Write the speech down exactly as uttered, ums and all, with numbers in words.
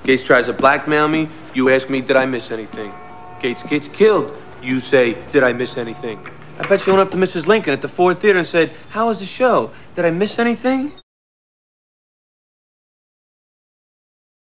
Gates tries to blackmail me. You ask me, did I miss anything? Gates gets killed. You say, did I miss anything? I bet you went up to Missus Lincoln at the Ford Theater and said, how was the show? Did I miss anything?